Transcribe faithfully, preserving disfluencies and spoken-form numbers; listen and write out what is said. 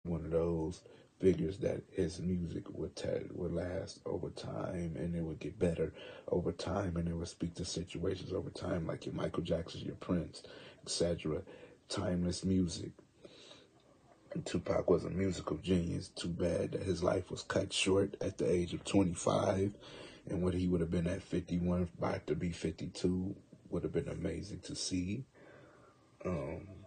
one of those figures that his music would tell, would last over time, and it would get better over time, and it would speak to situations over time, like your Michael Jackson, your Prince, et cetera. Timeless music. And Tupac was a musical genius. Too bad that his life was cut short at the age of twenty-five, and what he would have been at fifty-one, about to be fifty-two, would have been amazing to see. Um,